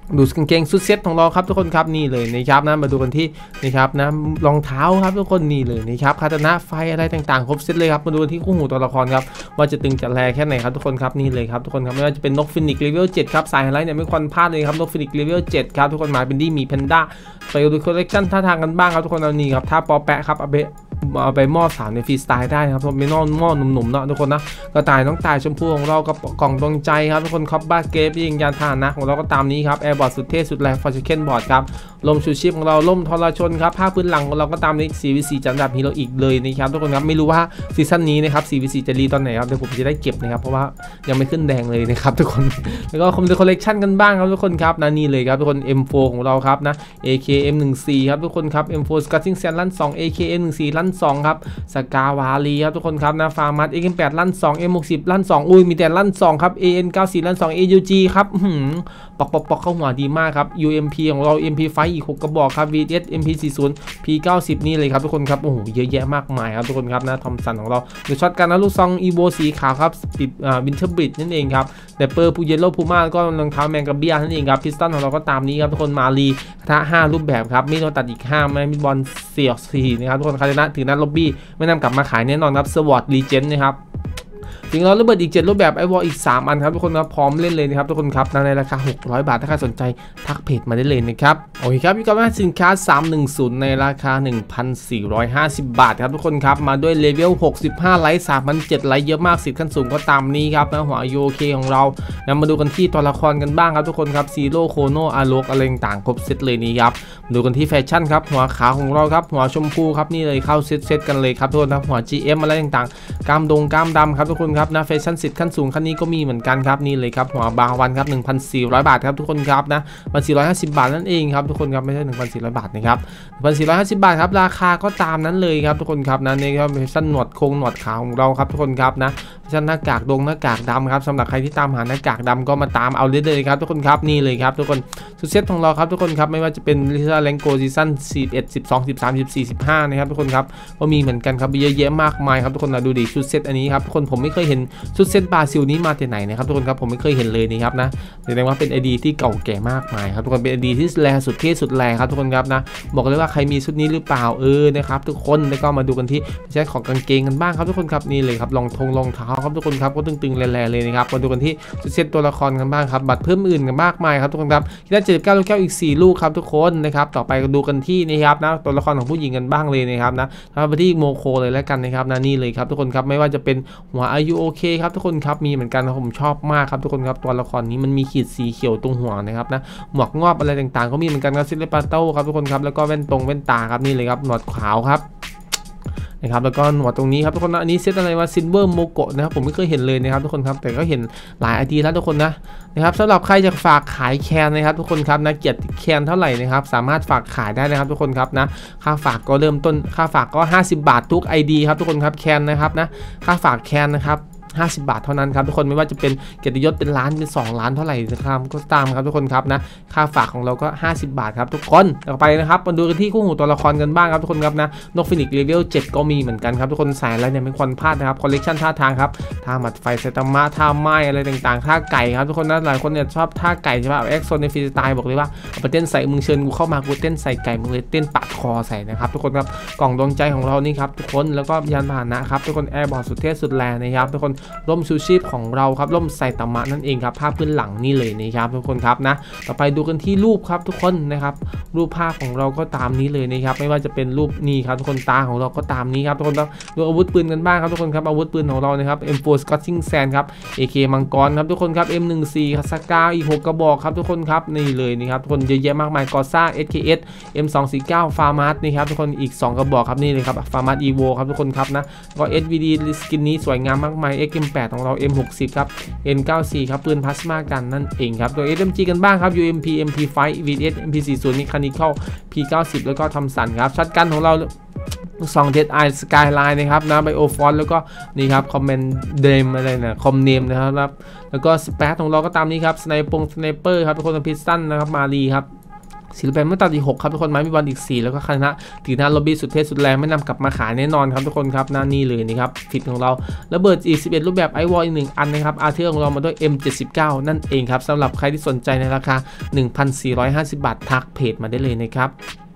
ดูกางเกงสุดเซ็ตของเราครับทุกคนครับนี่เลยนะครับนะมาดูกันที่นะครับนะรองเท้าครับทุกคนนี่เลยนะครับคาตานะไฟอะไรต่างๆครบเซ็ตเลยครับมาดูที่คู่หูตัวละครครับว่าจะตึงจะแรงแค่ไหนครับทุกคนครับนี่เลยครับทุกคนครับไม่ว่าจะเป็นนกฟินิกซ์เลเวลเจ็ดครับสายไฮไลท์เนี่ยไม่ควรพลาดเลยครับนกฟินิกซ์เลเวลเจ็ดครับทุกคนมาเป็นดี้มีแพนด้าไปดูคอลเลคชันท่าทางกันบ้างครับทุกคนเอานี่ครับท่าปอแปะครับเอาไปเอาไปหม้อสามในฟรีสไตล์ได้นะครับไม่นอนหม้อหนุ่มๆเนาะทุกคนนะกระต่ายน้องตายชมพูของเรากับกล่องดวงใจครับทุกคนคอปบ้าเกฟยิงยานพาหนะของเราก็ตามนี้ครับแอร์บอร์ดสุดเท่สุดแรงฟอร์ชูเคนบอร์ดครับลมชูชีพของเราล่มทรชนครับผ้าพื้นหลังของเราก็ตามนี้ ซี วี ซี จัดอันดับฮีโร่อีกเลยนะครับทุกคนครับไม่รู้ว่าซีซั่นนี้นะครับ ซี วี ซี จะรีตอนไหนครับเดี๋ยวผมจะได้เก็บนะครับเพราะว่ายังไม่ขึ้นแดงเลยนะครับทุกคนแล้วก็คอมพิวเตอร์คอลเลคชันกันบ้างครับทุกคนครับนะนี่เลยครับทุกคน เอ็ม โฟร์ ของเราครับนะ เอ เค เอ็ม หนึ่งสี่ ครับทุกคนครับ เอ็ม โฟร์ Scouting Sand ลั่นสอง เอ เค เอ็ม หนึ่งสี่ ลั่นสองครับสกาวาลีครับทุกคนครับนะฟาร์มัส เอ็กซ์ เอ็ม แปด ลั่นสอง เอ็ม หกสิบ ลั่นสองอุ้ยมีแต่ลั่นสองครับ เอ เอ็น เก้าสิบ ลั่นสอง เอ ยู จี ครับปอกปอกปอกเข้าหัวดีมากครับ ยู เอ็ม พี ของเรา เอ็ม พี ไฟว์ อีกหกกระบอกครับ วี เอส เอ็ม พี สี่สิบ พี เก้าสิบ นี่เลยครับทุกคนครับโอ้โหเยอะแยะมากมายครับทุกคนครับนะทอมสันของเราดูช็อตกันนะลูกซองอีโวสีขาวครับปิดอ่าวินเทอร์บริดนั่นเองครับเดปเปอร์พูเยลโล่พูม่าก็รองเท้าแมงกะเบี้ยนั่นเองครับพิสตันของเราก็ตามนี้ครับทุกคนมาลีกระทะห้ารูปแบบครับมีโดนตัดอีกห้าไม่มีบอลเสี่ยวสี่นะครับทุกคนคาร์เดนะถือนัดล็อบบี้ไม่นำกลับมาขายแน่นอนครับสวอตรีเจนนะครับถึงเราระเบิดอีกเจ็ดรูปแบบไอวอลอีกสามอันครับทุกคนครับพร้อมเล่นเลยนะครับทุกคนครับในราคาหกร้อยบาทถ้าใครสนใจทักเพจมาได้เลยนะครับโอเคครับพี่กอล์ฟสินค้าสามหนึ่งศูนย์ในราคา หนึ่งพันสี่ร้อยห้าสิบ บาทครับทุกคนครับมาด้วยเลเวลหกสิบห้าไลท์ สามพันเจ็ด ไลท์เยอะมากสิทธิ์ขั้นสูงก็ตามนี้ครับนะหัวยูโอเคของเรานำมาดูกันที่ตัวละครกันบ้างครับทุกคนครับซีโร่โคโนอาโลกอะไรต่างครบเซตเลยนี่ครับดูกันที่แฟชั่นครับหัวขาวของเราครับหัวชมพูครับนี่เลยเข้าเซตเซตกันเลยครับทุกคนครับหัว จี เอ็ม อะไรต่างๆกล้ามดงกล้ามดำครับทุกคนครับนะแฟชั่นสิทธิ์ขั้นสูงคันนี้ก็มีเหมือนกันครับนี่เลยครับหัวบาวันครับ หนึ่งพันสี่ร้อย บาทครับทุกคนครับนะ หนึ่งพันสี่ร้อยห้าสิบ บาทนั่นเองครับทุกคนครับไม่ใช่ หนึ่งพันสี่ร้อย บาทนะครับ หนึ่งพันสี่ร้อยห้าสิบ บาทครับราคาก็ตามนั้นเลยครับทุกคนครับนะนี่ครับสั้นหนวดโคงหนวดขาวของเราครับทุกคนครับนะชั้นหน้ากากดงหน้ากากดำครับสำหรับใครที่ตามหาหน้ากากดำก็มาตามเอาได้เลยครับทุกคนครับนี่เลยครับทุกคนสุดเซตของเราครับทุกคนครับไม่ว่าจะเป็นลิซ่าแรงโกซีซั่นสิบเอ็ด สิบสอง สิบสาม สิบสี่ สิบห้านะครับทุกคนครับก็มีเหมือนกันครับเยอะแยะมากมายครับทุกคนนะดูดิชุดเซตอันนี้ครับทุกคนผมไม่เคยเห็นชุดเซตบราซิลนี้มาแต่ไหนนะครับทุกคนครับผมไม่เคยเห็นเลยนี่ครับนะแสดงว่าเป็นไอดีที่เก่าแก่มากมายครับทุกคนเป็นไอดีที่แรงสุดเท่สุดแรงครับทุกคนครับนะบอกเลยว่าใครมีชุดนี้หรือเปล่าเออนะครับทุกคนแล้วก็มาดูกันที่ใช้ของกางเกงกันบ้างครับทุกคนครับนี่เลยครับรองทงรองเท้าครับทุกคนครับก็ตึงๆแรงๆเลยนะครับมาดูกันที่ชุดเซตตัวละครกันบ้างครับบัตรเพิ่มอื่นกันมากมายครับทุกคนครับที่ได้เจ็ดสิบเก้าลูกแก้วอีกสี่ลูกครับทุกคนนะครับต่อไปดูกันที่นะครับนะตัวละครของผู้หญิงกันบ้างเลยนะครับนะมาที่โมโคเลยแล้วกันนะครับนะนี่เลยครับทุกคนครับไม่ว่าจะเป็นหัวอายุโอเคครับทุกคนครับมีเหมือนกันผมชอบมากครับทุกคนครับตัวละครนี้มันมีขีดสีเขียวตรงหัวนะครับนะหมวกงอบอะไรต่างๆก็มีเหมือนกันครับซิลเลปาโต้ครับทุกคนครับแล้วก็แว่นตรงแว่นตาครับนี่เลยครับหนวดขาวครับนะครับแล้วก็หนวดตรงนี้ครับทุกคนนะอันนี้เซตอะไรว่าซิลเวอร์โมโกะนะครับผมไม่เคยเห็นเลยนะครับทุกคนครับแต่ก็เห็นหลายไอดีแล้วทุกคนนะนะครับสำหรับใครจะฝากขายแคนนะครับทุกคนครับนะเกียรติแคนเท่าไหร่นะครับสามารถฝากขายได้นะครับทุกคนครับนะค่าฝากก็เริ่มต้นค่าฝากก็ห้าสิบบาททุก ไอ ดี ครับทุกคนครับแคนนะครับนะค่าฝากแคนนะครับห้าสิบบาทเท่านั้นครับทุกคนไม่ว่าจะเป็นเกียรติยศเป็นล้านเป็นสองล้านเท่าไหร่นะครับก็ตามครับทุกคนครับนะค่าฝากของเราก็ห้าสิบบาทครับทุกคนต่อไปนะครับมาดูกันที่คู่หูตัวละครกันบ้างครับทุกคนครับนะนกฟินิกซ์เลเวลเจ็ดก็มีเหมือนกันครับทุกคนใส่อะไรเนี่ยไม่ควรพลาดนะครับคอลเลคชันท่าทางครับท่าหมัดไฟไซตามะท่าไม้อะไรต่างๆท่าไก่ครับทุกคนนะหลายคนเนี่ยชอบท่าไก่ใช่ไหมแอ็กโซนในฟรีสไตล์บอกเลยว่าเอาไปเต้นใส่มึงเชิญกูเข้ามากูเต้นใส่ไก่มึงเลยเต้นปาดคอใส่นะครับทุกคนครับกล่องดวงใจของเรานี่ครับทุกคนแล้วก็ยานพาหนะครับทุกคนแอร์บอร์ดสุดเท่สุดแรงนะครับทุกคนร่มชูชีพของเราครับร่มไซตามะนั่นเองครับภาพพื้นหลังนี่เลยนะครับทุกคนครับนะต่อไปดูกันที่รูปครับทุกคนนะครับรูปภาพของเราก็ตามนี้เลยนะครับไม่ว่าจะเป็นรูปนี่ครับทุกคนตาของเราก็ตามนี้ครับทุกคนต้องดูอาวุธปืนกันบ้างครับทุกคนครับอาวุธปืนของเรานะครับ เอ็ม โฟร์ Scouting Sand ครับ เอ เค มังกรครับทุกคนครับ เอ็ม หนึ่งสี่ สกาอีกหกกระบอกครับทุกคนครับนี่เลยนี่ครับทุกคนเยอะแยะมากมายกอซ่า เอส เค เอส เอ็ม สองสี่เก้า ฟาร์มัสนี่ครับทุกคนอีกสองกระบอกครับนี่เลยครับฟาร์มัสอีโวครับทุกคนครับนะก็ เอส วี ดี สกินนี้สวยงามมากมาย เอ็กซ์ เอ็ม แปด ของเรา เอ็ม หกสิบ ครับ เอ็น เก้าสิบสี่ ครับปืนพลาสมากันนั่นเองครับตัว เอส เอ็ม จี กันบ้างครับ ยู เอ็ม พี เอ็ม พี ไฟว์ วี เอส เอ็ม พี สี่สิบ Mechanical พี เก้าสิบ แล้วก็ทำสันครับช็อตกันของเราสองเดดไอสกายไลน์นะครับนะไบโอฟอนแล้วก็นี่ครับคอมเมนเดมอะไรนะคอมเนมนะครับแล้วก็สเปซของเราก็ตามนี้ครับสไนปงสไนเปอร์ครับทุกคนพิสตันนะครับมารีครับศิลปะไม่ตัดอีกหกครับทุกคนไม้มีบอลอีกสี่แล้วก็คณะถือหน้าล็อบบี้สุดเท่สุดแรงไม่นำกลับมาขายแน่นอนครับทุกคนครับหน้านี่เลยนะครับฟิตของเราระเบิดอีกสิบเอ็ดรูปแบบไอวอลอีกหนึ่งอันนะครับอาร์เธอร์ของเรามาด้วย เอ็ม เจ็ดสิบเก้า นั่นเองครับสำหรับใครที่สนใจในราคา หนึ่งพันสี่ร้อยห้าสิบ บาททักเพจมาได้เลยนะครับ